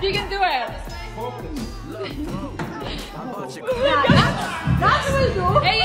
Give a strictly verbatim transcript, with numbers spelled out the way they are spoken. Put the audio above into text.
You can do it. Ja, dat, dat doen we zo. Hey,